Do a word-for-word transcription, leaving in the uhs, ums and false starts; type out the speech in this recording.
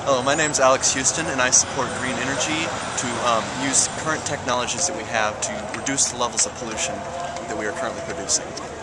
Hello, my name is Alex Houston, and I support green energy to um, use current technologies that we have to reduce the levels of pollution that we are currently producing.